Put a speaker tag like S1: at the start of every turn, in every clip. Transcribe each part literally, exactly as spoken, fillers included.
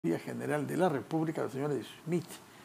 S1: General de la República, la señora Smith,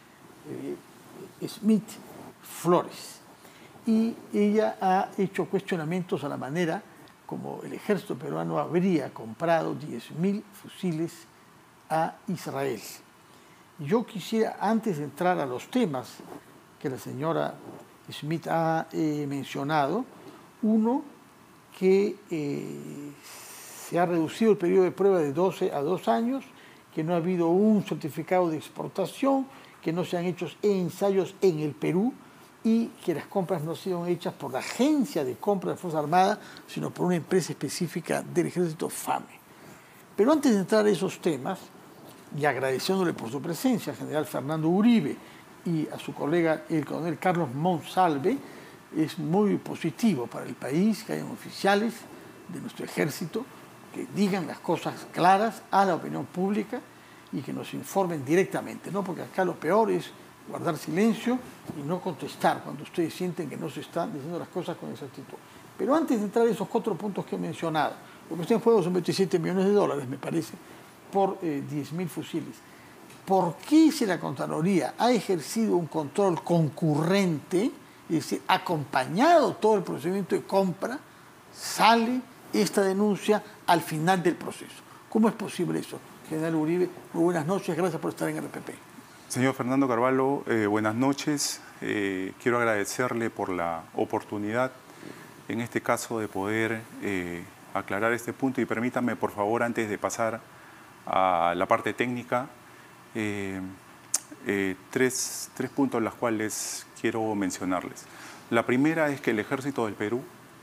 S1: eh, Smith Flores. Y ella ha hecho cuestionamientos a la manera como el ejército peruano habría comprado diez mil fusiles a Israel. Yo quisiera, antes de entrar a los temas que la señora Smith ha eh, mencionado, uno, que eh, se ha reducido el periodo de prueba de doce a dos años, que no ha habido un certificado de exportación, que no se han hecho ensayos en el Perú y que las compras no sean hechas por la agencia de compra de la Fuerza Armada, sino por una empresa específica del Ejército FAME. Pero antes de entrar a esos temas, y agradeciéndole por su presencia al general Fernando Uribe y a su colega el coronel Carlos Monsalve, es muy positivo para el país que hayan oficiales de nuestro ejército que digan las cosas claras a la opinión pública y que nos informen directamente, ¿no? Porque acá lo peor es guardar silencio y no contestar cuando ustedes sienten que no se están diciendo las cosas con exactitud. Pero antes de entrar a esos cuatro puntos que he mencionado, lo que está en juego son veintisiete millones de dólares, me parece, por eh, diez mil fusiles. ¿Por qué si la Contraloría ha ejercido un control concurrente, es decir, acompañado todo el procedimiento de compra, sale esta denuncia al final del proceso? ¿Cómo es posible eso? General Uribe, muy buenas noches, gracias por estar en R P P.
S2: Señor Fernando Carvalho, eh, buenas noches. Eh, quiero agradecerle por la oportunidad, en este caso, de poder eh, aclarar este punto. Y permítanme, por favor, antes de pasar a la parte técnica, eh, eh, tres, tres puntos los cuales quiero mencionarles. La primera es que el Ejército del Perú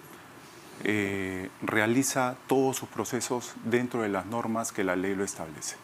S2: Eh, realiza todos sus procesos dentro de las normas que la ley lo establece.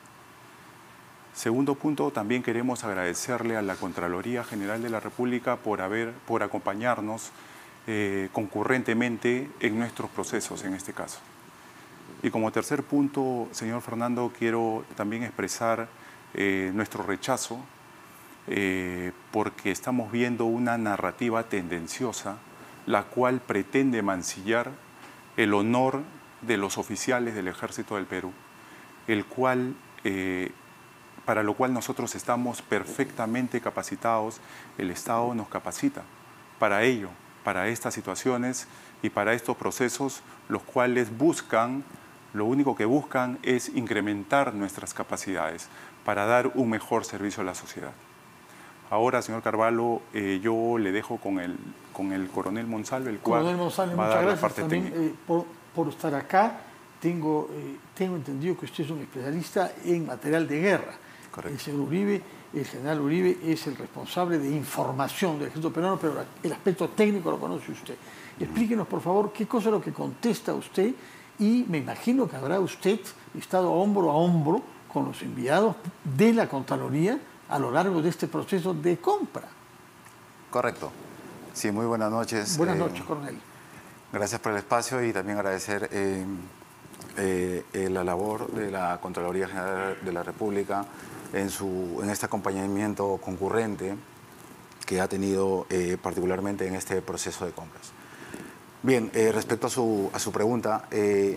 S2: Segundo punto, también queremos agradecerle a la Contraloría General de la República por, haber, por acompañarnos eh, concurrentemente en nuestros procesos en este caso. Y como tercer punto, señor Fernando, quiero también expresar eh, nuestro rechazo eh, porque estamos viendo una narrativa tendenciosa la cual pretende mancillar el honor de los oficiales del Ejército del Perú, el cual, eh, para lo cual nosotros estamos perfectamente capacitados, el Estado nos capacita para ello, para estas situaciones y para estos procesos, los cuales buscan, lo único que buscan es incrementar nuestras capacidades para dar un mejor servicio a la sociedad. Ahora, señor Carvalho, eh, yo le dejo con el, con el coronel Monsalve, el cual
S1: coronel Monsalve,
S2: va a
S1: muchas
S2: dar
S1: gracias
S2: la parte
S1: también,
S2: técnica.
S1: eh, por, por estar acá. Tengo, eh, tengo entendido que usted es un especialista en material de guerra.
S2: Correcto.
S1: El señor Uribe, el general Uribe, es el responsable de información del ejército peruano, pero el aspecto técnico lo conoce usted. Explíquenos, por favor, qué cosa es lo que contesta usted y me imagino que habrá usted estado hombro a hombro con los enviados de la Contraloría a lo largo de este proceso de compra.
S3: Correcto. Sí, muy buenas noches.
S1: Buenas
S3: eh,
S1: noches, coronel.
S3: Gracias por el espacio y también agradecer eh, eh, eh, la labor de la Contraloría General de la República en, su, en este acompañamiento concurrente que ha tenido eh, particularmente en este proceso de compras. Bien, eh, respecto a su, a su pregunta, eh,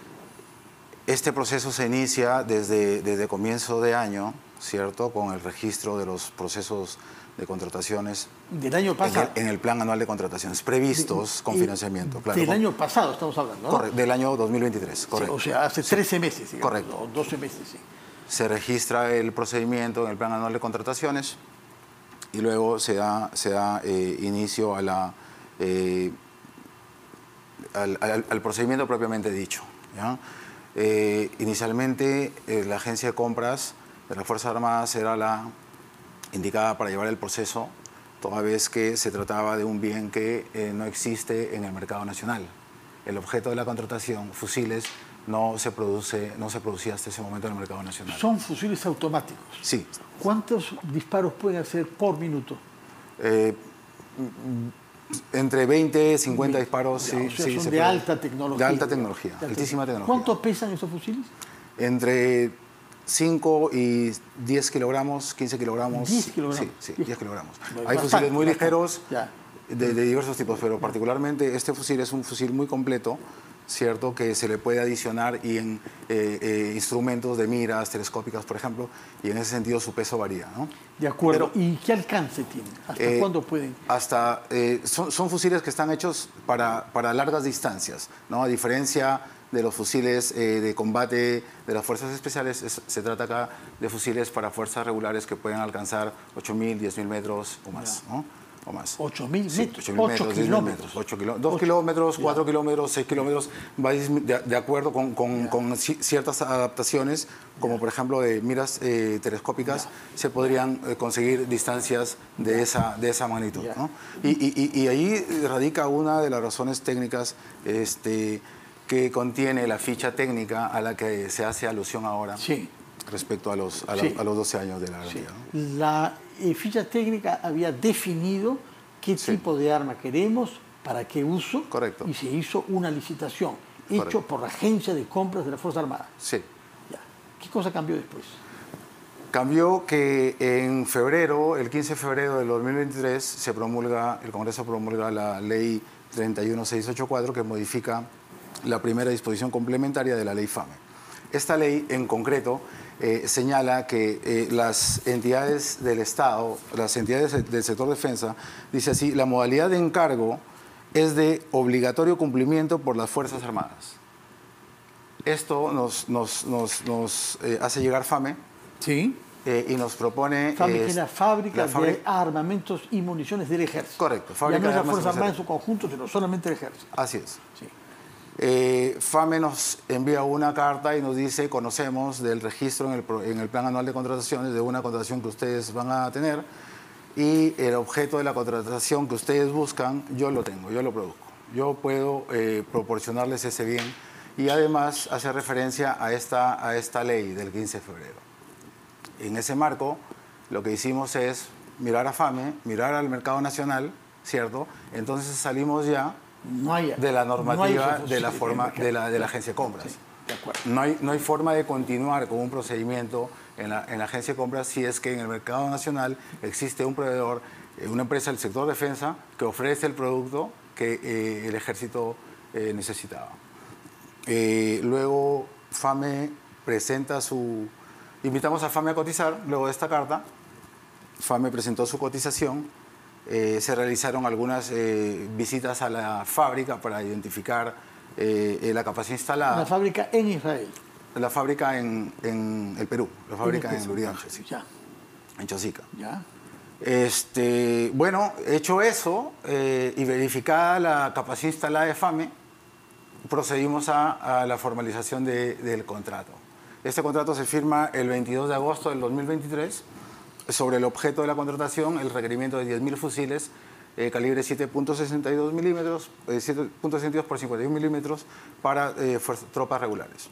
S3: este proceso se inicia desde, desde comienzo de año, ¿cierto?, con el registro de los procesos de contrataciones
S1: del año pasado.
S3: En el, en el plan anual de contrataciones previstos de, con financiamiento. Claro,
S1: del
S3: con,
S1: año pasado estamos hablando, ¿no?
S3: Correcto, del año dos mil veintitrés, correcto.
S1: Sí, o sea, hace trece meses, digamos,
S3: correcto.
S1: O doce meses, sí.
S3: Se registra el procedimiento en el plan anual de contrataciones y luego se da, se da eh, inicio a la, eh, al, al, al procedimiento propiamente dicho, ¿ya? Eh, inicialmente, eh, la agencia de compras de las Fuerzas Armadas era la indicada para llevar el proceso, toda vez que se trataba de un bien que eh, no existe en el mercado nacional. El objeto de la contratación, fusiles, no se, produce, no se producía hasta ese momento en el mercado nacional.
S1: ¿Son fusiles automáticos?
S3: Sí.
S1: ¿Cuántos disparos pueden hacer por minuto?
S3: Eh, entre veinte, cincuenta disparos,
S1: ya,
S3: sí.
S1: O sea,
S3: sí,
S1: son
S3: se
S1: de
S3: puede.
S1: alta tecnología.
S3: De alta tecnología, de altísima tecnología.
S1: ¿Cuánto pesan esos fusiles?
S3: Entre cinco y diez kilogramos, quince kilogramos.
S1: diez kilogramos.
S3: Sí, sí, diez kilogramos. Hay
S1: Bastante,
S3: fusiles muy
S1: bastante.
S3: ligeros
S1: Ya.
S3: de, de diversos tipos, pero particularmente este fusil es un fusil muy completo ¿cierto?, que se le puede adicionar y en eh, eh, instrumentos de miras telescópicas, por ejemplo, y en ese sentido su peso varía, ¿no?
S1: De acuerdo.
S3: Pero,
S1: ¿y qué alcance tienen? ¿Hasta
S3: eh,
S1: cuándo pueden?
S3: Hasta, eh, son, son fusiles que están hechos para, para largas distancias, ¿no? A diferencia de los fusiles eh, de combate de las fuerzas especiales, es, se trata acá de fusiles para fuerzas regulares que pueden alcanzar ocho mil, diez mil metros o más, ¿no? O más.
S1: ocho mil
S3: Sí,
S1: metros,
S3: ocho mil
S1: ocho
S3: metros, diez mil metros, ocho kilómetros, dos kilómetros, cuatro kilómetros, seis kilómetros, va de, de acuerdo con, con, con ciertas adaptaciones, como
S1: ya.
S3: por ejemplo de miras eh, telescópicas, ya. se podrían eh, conseguir distancias de esa, de esa magnitud, ¿no? Y, y, y ahí radica una de las razones técnicas este, que contiene la ficha técnica a la que se hace alusión ahora.
S1: Sí.
S3: Respecto a los, a, la,
S1: sí.
S3: a los doce años de la garantía.
S1: Sí. ¿No? La eh, ficha técnica había definido qué sí. tipo de arma queremos, para qué uso.
S3: Correcto.
S1: Y se hizo una licitación, hecho Correcto. por la Agencia de Compras de la Fuerza Armada.
S3: Sí.
S1: Ya. ¿Qué cosa cambió después?
S3: Cambió que en febrero, el quince de febrero del dos mil veintitrés, se promulga, el Congreso promulga la ley treinta y uno mil seiscientos ochenta y cuatro que modifica la primera disposición complementaria de la ley FAME. Esta ley en concreto Eh, señala que eh, las entidades del Estado, las entidades del sector defensa, dice así, la modalidad de encargo es de obligatorio cumplimiento por las Fuerzas Armadas. Esto nos, nos, nos, nos eh, hace llegar FAME
S1: sí.
S3: eh, y nos propone...
S1: FAME,
S3: eh,
S1: que es la fábrica
S3: la fábrica
S1: de armamentos y municiones del Ejército.
S3: Correcto.
S1: Fábrica ya no es la Fuerza Armada en su conjunto, sino solamente el Ejército.
S3: Así es.
S1: Sí.
S3: Eh, FAME nos envía una carta y nos dice, conocemos del registro en el, en el plan anual de contrataciones de una contratación que ustedes van a tener y el objeto de la contratación que ustedes buscan, yo lo tengo, yo lo produzco. Yo puedo eh, proporcionarles ese bien y además hace referencia a esta, a esta ley del quince de febrero. En ese marco, lo que hicimos es mirar a FAME, mirar al mercado nacional, ¿cierto? Entonces salimos ya
S1: No hay,
S3: de la normativa
S1: no hay
S3: de la forma de la, de la agencia de compras.
S1: Sí, de acuerdo.
S3: No hay, no hay forma de continuar con un procedimiento en la, en la agencia de compras si es que en el mercado nacional existe un proveedor, eh, una empresa del sector defensa que ofrece el producto que eh, el ejército eh, necesitaba. Eh, luego FAME presenta su... Invitamos a FAME a cotizar, luego de esta carta, FAME presentó su cotización. Eh, se realizaron algunas eh, visitas a la fábrica para identificar eh, la capacidad instalada.
S1: La fábrica en Israel.
S3: La fábrica en, en el Perú, la fábrica en, en Luriange, sí.
S1: Ya.
S3: En Chosica.
S1: Ya.
S3: Este, bueno, hecho eso eh, y verificada la capacidad instalada de FAME, procedimos a, a la formalización de, del contrato. Este contrato se firma el veintidós de agosto del dos mil veintitrés. Sobre el objeto de la contratación, el requerimiento de diez mil fusiles, eh, calibre siete punto sesenta y dos milímetros, eh, siete punto sesenta y dos por cincuenta y uno milímetros para eh, tropas regulares.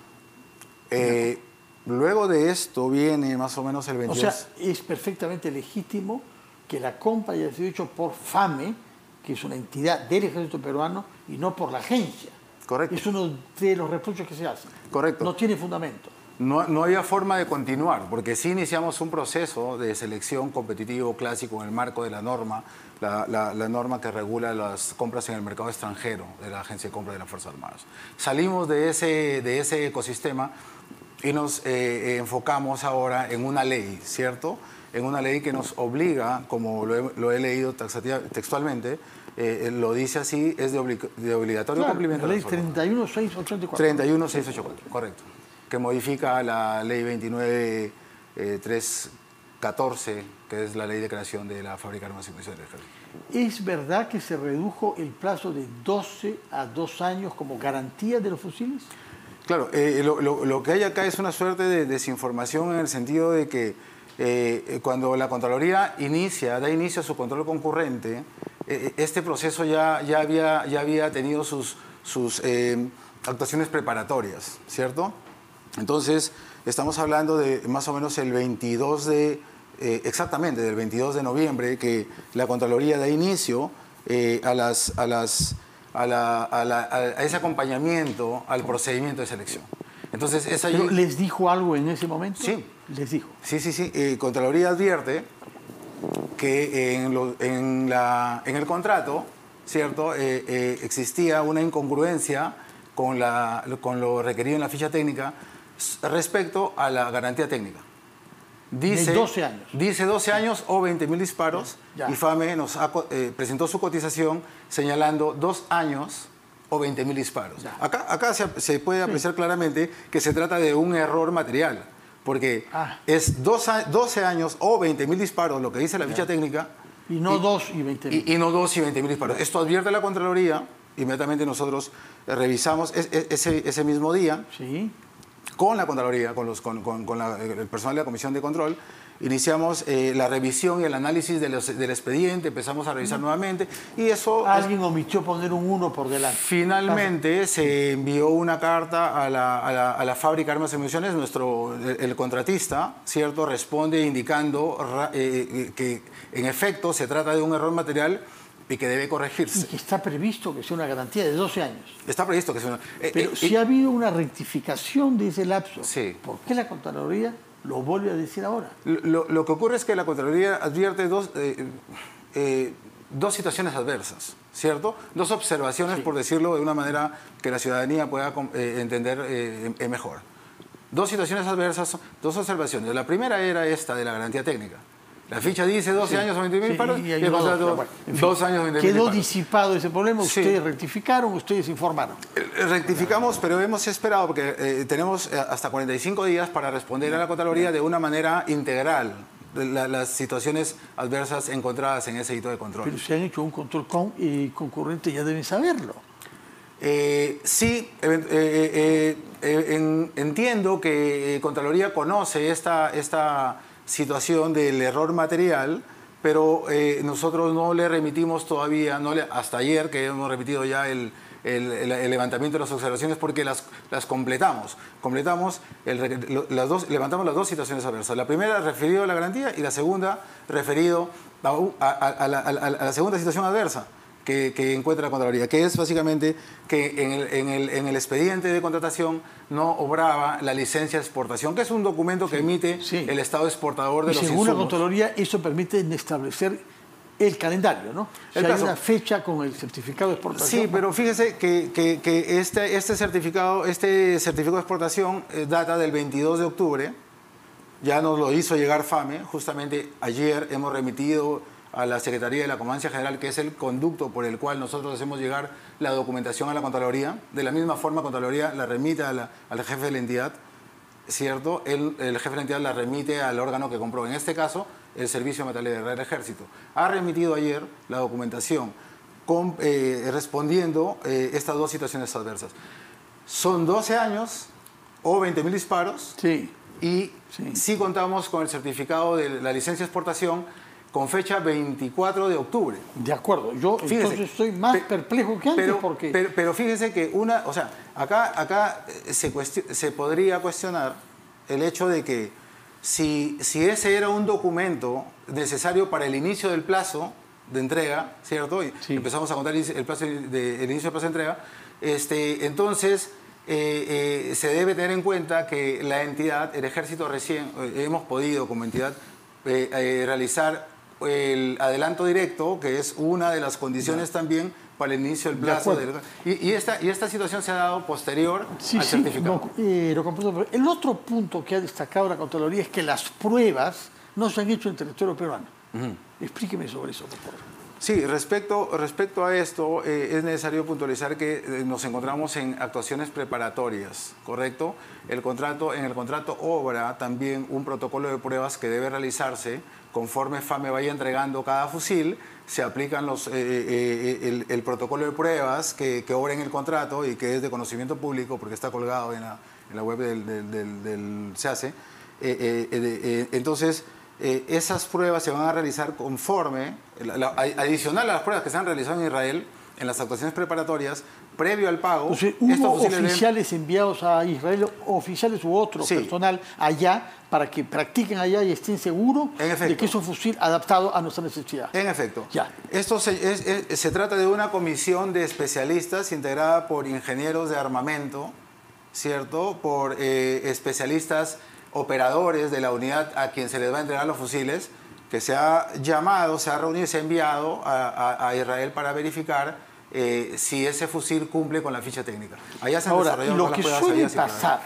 S3: Eh, luego de esto viene más o menos el veintidós...
S1: O sea, es perfectamente legítimo que la compra haya sido hecha por FAME, que es una entidad del ejército peruano, y no por la agencia.
S3: Correcto.
S1: Es uno de los reproches que se hacen.
S3: Correcto.
S1: No tiene fundamento.
S3: No, no había forma de continuar, porque sí iniciamos un proceso de selección competitivo clásico en el marco de la norma, la, la, la norma que regula las compras en el mercado extranjero de la Agencia de Compra de las Fuerzas Armadas. Salimos de ese, de ese ecosistema y nos eh, enfocamos ahora en una ley, ¿cierto? En una ley que nos obliga, como lo he, lo he leído textualmente, eh, lo dice así, es de, obli de obligatorio
S1: claro,
S3: cumplimiento.
S1: La ley treinta y uno mil seiscientos ochenta y cuatro.
S3: treinta y uno mil seiscientos ochenta y cuatro, correcto. Que modifica la ley veintinueve mil trescientos catorce, que es la ley de creación de la fábrica de armas y municiones del ejército.
S1: ¿Es verdad que se redujo el plazo de doce a dos años como garantía de los fusiles?
S3: Claro, eh, lo, lo, lo que hay acá es una suerte de desinformación en el sentido de que eh, cuando la Contraloría inicia, da inicio a su control concurrente, eh, este proceso ya, ya, había, ya había tenido sus, sus eh, actuaciones preparatorias, ¿cierto? Entonces, estamos hablando de más o menos el veintidós de, eh, exactamente, del veintidós de noviembre, que la Contraloría da inicio eh, a, las, a, las, a, la, a, la, a ese acompañamiento al procedimiento de selección. Entonces, es allí...
S1: ¿Pero les dijo algo en ese momento?
S3: Sí.
S1: Les dijo.
S3: Sí, sí, sí. Eh, Contraloría advierte que en, lo, en, la, en el contrato, ¿cierto?, eh, eh, existía una incongruencia con, la, con lo requerido en la ficha técnica respecto a la garantía técnica. Dice
S1: doce años.
S3: Dice doce años o veinte mil disparos.
S1: Ya, ya.
S3: Y FAME nos ha, eh, presentó su cotización señalando dos años o veinte mil disparos. Ya. Acá, acá se, se puede apreciar sí. claramente que se trata de un error material, porque ah. es doce años o veinte mil disparos lo que dice la ya. ficha técnica.
S1: Y no dos y veinte mil.
S3: Y, y no dos y veinte mil disparos. Esto advierte la Contraloría, inmediatamente nosotros revisamos es, es, ese, ese mismo día.
S1: Sí.
S3: Con la Contraloría, con, los, con, con, con la, el personal de la Comisión de Control, iniciamos eh, la revisión y el análisis de los, del expediente, empezamos a revisar mm. nuevamente y eso...
S1: Alguien es, omitió poner un uno por delante.
S3: Finalmente Pasa. se envió una carta a la, a la, a la fábrica de armas y municiones, nuestro, el, el contratista, ¿cierto?, responde indicando eh, que en efecto se trata de un error material y que debe corregirse.
S1: Y que está previsto que sea una garantía de doce años.
S3: Está previsto que sea una...
S1: Eh, Pero eh, si eh, ha habido una rectificación de ese lapso,
S3: sí.
S1: ¿por qué la Contraloría lo vuelve a decir ahora?
S3: Lo, lo que ocurre es que la Contraloría advierte dos, eh, eh, dos situaciones adversas, ¿cierto? Dos observaciones, sí. por decirlo de una manera que la ciudadanía pueda eh, entender eh, eh, mejor. Dos situaciones adversas, dos observaciones. La primera era esta de la garantía técnica. La ficha dice doce sí, años o veinte mil sí, paros y, y el contrato bueno, en fin, dos años o veinte mil
S1: Quedó
S3: paros.
S1: disipado ese problema, ustedes sí. rectificaron, ustedes informaron.
S3: Rectificamos, pero hemos esperado porque eh, tenemos hasta cuarenta y cinco días para responder a la Contraloría de una manera integral la, las situaciones adversas encontradas en ese hito de control.
S1: Pero si han hecho un control con, eh, concurrente ya deben saberlo.
S3: Eh, sí, eh, eh, eh, en, entiendo que Contraloría conoce esta... esta situación del error material, pero eh, nosotros no le remitimos todavía, no le, hasta ayer que hemos remitido ya el, el, el, el levantamiento de las observaciones porque las, las completamos. Completamos, el, las dos, levantamos las dos situaciones adversas. La primera referido a la garantía y la segunda referido a, a, a, la, a, la, a la segunda situación adversa que, que encuentra la Contraloría, que es básicamente que en el, en, el, en el expediente de contratación no obraba la licencia de exportación, que es un documento que emite sí. el Estado exportador de
S1: y
S3: los
S1: según
S3: insumos.
S1: la Contraloría, eso permite establecer el calendario, ¿no? Si hay una fecha con el certificado de exportación.
S3: Sí, pero fíjese que, que, que este, este, certificado, este certificado de exportación eh, data del veintidós de octubre, ya nos lo hizo llegar FAME, justamente ayer hemos remitido a la Secretaría de la Comandancia General, que es el conducto por el cual nosotros hacemos llegar la documentación a la Contraloría. De la misma forma, Contraloría la remite a la, al jefe de la entidad, ¿cierto? El, el jefe de la entidad la remite al órgano que compró. En este caso, el Servicio Metalero del Ejército. Ha remitido ayer la documentación con, eh, respondiendo eh, estas dos situaciones adversas. Son doce años o veinte mil disparos
S1: sí.
S3: y sí. sí contamos con el certificado de la licencia de exportación con fecha veinticuatro de octubre.
S1: De acuerdo, yo fíjese, entonces estoy más perplejo que antes
S3: pero,
S1: porque...
S3: Pero, pero fíjese que una, o sea, acá, acá se, se podría cuestionar el hecho de que si, si ese era un documento necesario para el inicio del plazo de entrega, ¿cierto? Y sí. empezamos a contar el, plazo de, el inicio del plazo de entrega, este, entonces eh, eh, se debe tener en cuenta que la entidad, el Ejército recién, eh, hemos podido como entidad eh, eh, realizar el adelanto directo, que es una de las condiciones ya. también para el inicio del plazo. De y, y, esta, y esta situación se ha dado posterior
S1: sí,
S3: al
S1: sí,
S3: certificado.
S1: No, eh, lo comprendo, el otro punto que ha destacado la Contraloría es que las pruebas no se han hecho en territorio peruano. Uh-huh. Explíqueme sobre eso, por favor.
S3: Sí, respecto, respecto a esto, eh, es necesario puntualizar que eh, nos encontramos en actuaciones preparatorias, ¿correcto? El contrato, en el contrato obra también un protocolo de pruebas que debe realizarse conforme FAME vaya entregando cada fusil, se aplican los, eh, eh, el, el protocolo de pruebas que, que obra en el contrato y que es de conocimiento público porque está colgado en la, en la web del, del, del, del SEACE. Eh, eh, eh, eh, entonces, eh, esas pruebas se van a realizar conforme, la, la, adicional a las pruebas que se han realizado en Israel, en las actuaciones preparatorias, previo al pago.
S1: O sea, ¿hubo oficiales de... enviados a Israel, oficiales u otro sí. personal allá, para que practiquen allá y estén seguros de que es un fusil adaptado a nuestra necesidad?
S3: En efecto.
S1: Ya.
S3: Esto se, es, es, se trata de una comisión de especialistas integrada por ingenieros de armamento, ¿cierto? Por eh, especialistas operadores de la unidad a quien se les va a entregar los fusiles, que se ha llamado, se ha reunido y se ha enviado a, a, a Israel para verificar eh, si ese fusil cumple con la ficha técnica. Allá se han
S1: Ahora,
S3: desarrollado
S1: lo
S3: todas
S1: que
S3: las pruebas,
S1: suele
S3: allá sí para-
S1: pasar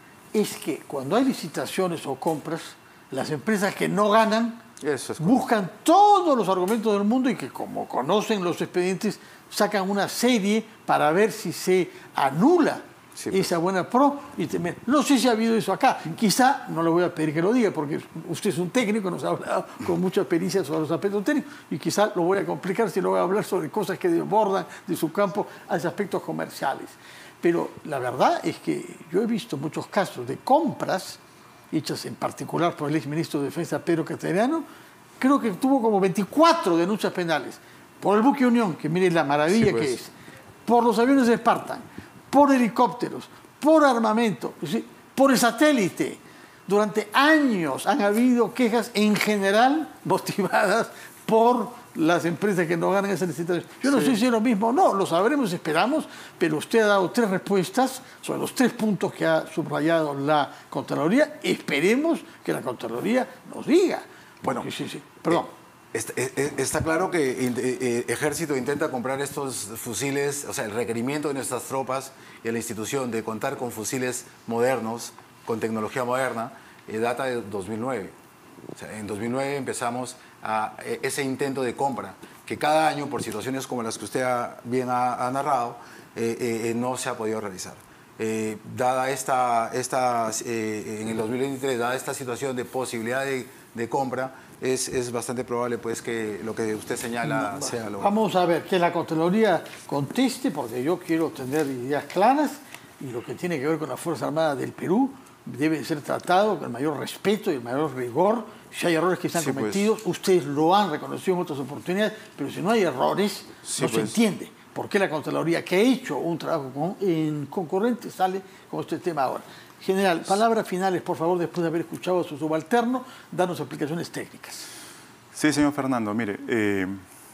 S1: es que cuando hay licitaciones o compras, las empresas que no ganan
S3: Eso es
S1: buscan todos los argumentos del mundo y que, como conocen los expedientes, sacan una serie para ver si se anula
S3: Sí, pues.
S1: esa buena pro. Y te- no sé si ha habido eso acá. Quizá no le voy a pedir que lo diga porque usted es un técnico, nos ha hablado con mucha pericia sobre los aspectos técnicos y quizá lo voy a complicar si lo voy a hablar sobre cosas que desbordan de su campo a esos aspectos comerciales. Pero la verdad es que yo he visto muchos casos de compras hechas en particular por el exministro de Defensa Pedro Cateriano. Creo que tuvo como veinticuatro denuncias penales por el buque Unión, que mire la maravilla
S3: Sí, pues.
S1: que es, por los aviones de Spartan, por helicópteros, por armamento, es decir, por el satélite. Durante años han habido quejas en general motivadas por las empresas que no ganan esas licitaciones. Yo no
S3: Sí.
S1: sé si es lo mismo o no, lo sabremos, esperamos, pero usted ha dado tres respuestas sobre los tres puntos que ha subrayado la Contraloría. Esperemos que la Contraloría nos diga.
S3: Bueno,
S1: Porque sí, sí. Perdón.
S3: Eh, Está, eh, está claro que eh, eh, Ejército intenta comprar estos fusiles, o sea, el requerimiento de nuestras tropas y de la institución de contar con fusiles modernos, con tecnología moderna, eh, data de dos mil nueve. O sea, en dos mil nueve empezamos a eh, ese intento de compra, que cada año, por situaciones como las que usted ha- bien ha, ha narrado, eh, eh, eh, no se ha podido realizar. Eh, dada esta, esta eh, en el dos mil veintitrés, dada esta situación de posibilidad de, de compra, es, es bastante probable pues, que lo que usted señala
S1: No,
S3: sea lo...
S1: Vamos a ver, que la Contraloría conteste, porque yo quiero tener ideas claras y lo que tiene que ver con la Fuerza Armada del Perú debe ser tratado con el mayor respeto y el mayor rigor. Si hay errores que se han
S3: Sí, pues.
S1: cometido, ustedes lo han reconocido en otras oportunidades, pero si no hay errores,
S3: Sí,
S1: no se
S3: pues.
S1: entiende por qué la Contraloría, que ha hecho un trabajo con, en concurrente, sale con este tema ahora. General, palabras finales, por favor, después de haber escuchado a su subalterno, darnos explicaciones técnicas.
S2: Sí, señor Fernando, mire, eh,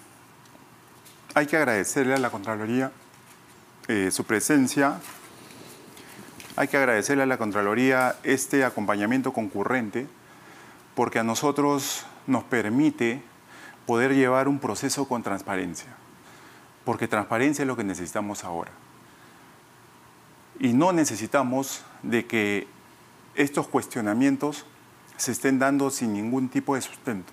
S2: hay que agradecerle a la Contraloría eh, su presencia, hay que agradecerle a la Contraloría este acompañamiento concurrente, porque a nosotros nos permite poder llevar un proceso con transparencia, porque transparencia es lo que necesitamos ahora. Y no necesitamos de que estos cuestionamientos se estén dando sin ningún tipo de sustento.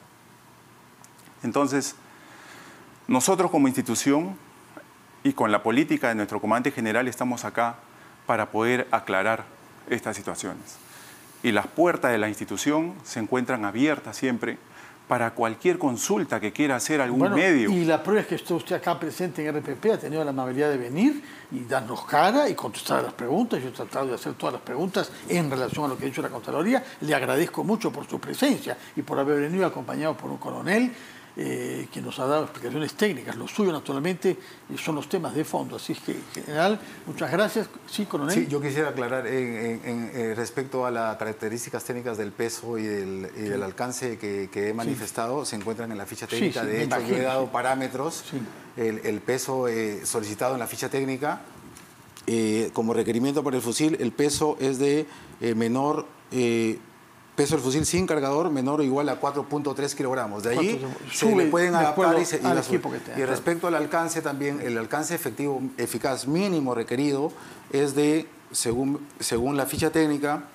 S2: Entonces, nosotros como institución y con la política de nuestro comandante general estamos acá para poder aclarar estas situaciones. Y las puertas de la institución se encuentran abiertas siempre para cualquier consulta que quiera hacer algún
S1: Bueno,
S2: medio.
S1: y la prueba es que está usted acá presente en R P P, ha tenido la amabilidad de venir y darnos cara y contestar a las preguntas. Yo he tratado de hacer todas las preguntas en relación a lo que ha dicho la Contraloría. Le agradezco mucho por su presencia y por haber venido acompañado por un coronel eh, que nos ha dado explicaciones técnicas. Lo suyo, naturalmente, son los temas de fondo. Así es que, en general, muchas gracias. Sí, coronel.
S3: Sí, yo quisiera aclarar en, en- en, eh, respecto a las características técnicas del peso y del, y del alcance que, que he manifestado, se encuentran en la ficha
S1: Sí,
S3: técnica.
S1: sí,
S3: de
S1: me
S3: hecho, yo
S1: imagino,
S3: he dado
S1: sí.
S3: parámetros,
S1: Sí.
S3: el, el peso eh, solicitado en la ficha técnica, eh, como requerimiento para el fusil, el peso es de eh, menor... eh, peso del fusil sin cargador menor o igual a cuatro punto tres kilogramos. De allí
S1: Cuatro-
S3: se
S1: sube
S3: le pueden
S1: de
S3: adaptar
S1: acuerdo
S3: y, se, y
S1: al
S3: la
S1: equipo
S3: sube.
S1: que tenga,
S3: Y
S1: claro.
S3: respecto al alcance también, el alcance efectivo eficaz mínimo requerido es de, según, según la ficha técnica,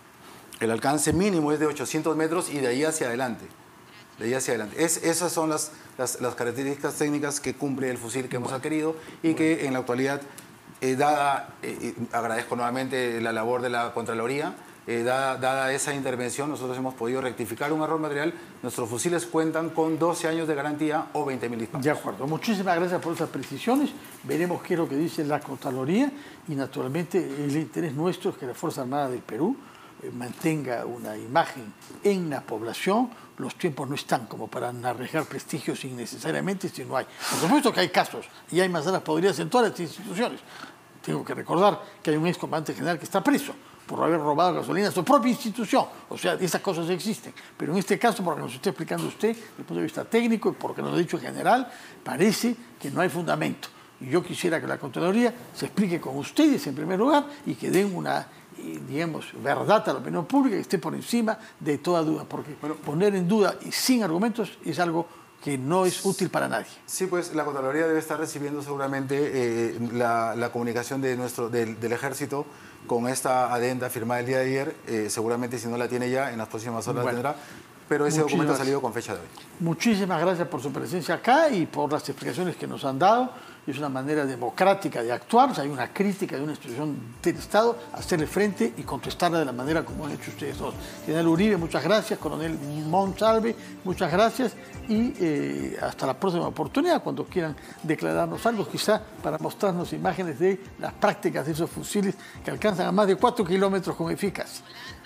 S3: el alcance mínimo es de ochocientos metros y de ahí hacia adelante. De ahí hacia adelante. Es, esas son las, las, las características técnicas que cumple el fusil que hemos adquirido y que en la actualidad, eh, dada, eh, eh, agradezco nuevamente la labor de la Contraloría, eh, dada, dada esa intervención, nosotros hemos podido rectificar un error material. Nuestros fusiles cuentan con doce años de garantía o veinte mil disparos.
S1: De acuerdo. Muchísimas gracias por esas precisiones. Veremos qué es lo que dice la Contraloría y, naturalmente, el interés nuestro es que la Fuerza Armada del Perú eh, mantenga una imagen en la población. Los tiempos no están como para arriesgar prestigios innecesariamente si no hay. Por supuesto que hay casos y hay manzanas podridas en todas las instituciones. Tengo que recordar que hay un excomandante general que está preso por haber robado gasolina a su propia institución. O sea, esas cosas existen. Pero en este caso, por lo que nos está explicando usted, desde el punto de vista técnico y por lo que nos ha dicho en general, parece que no hay fundamento. Y yo quisiera que la Contraloría se explique con ustedes en primer lugar y que den una, eh, digamos, verdad a la opinión pública que esté por encima de toda duda. Porque poner en duda y sin argumentos es algo que no es útil para nadie.
S3: Sí, pues la Contraloría debe estar recibiendo seguramente eh, la, la comunicación de nuestro, del, del Ejército con esta adenda firmada el día de ayer. Eh, seguramente si no la tiene ya, en las próximas horas
S1: Bueno,
S3: la tendrá. Pero ese documento ha salido con fecha de hoy.
S1: Muchísimas gracias por su presencia acá y por las explicaciones que nos han dado. Es una manera democrática de actuar. O sea, hay una crítica de una institución del Estado, hacerle frente y contestarla de la manera como han hecho ustedes dos. General Uribe, muchas gracias. Coronel Monsalve, muchas gracias. Y eh, hasta la próxima oportunidad, cuando quieran declararnos algo, quizá para mostrarnos imágenes de las prácticas de esos fusiles que alcanzan a más de cuatro kilómetros con eficacia.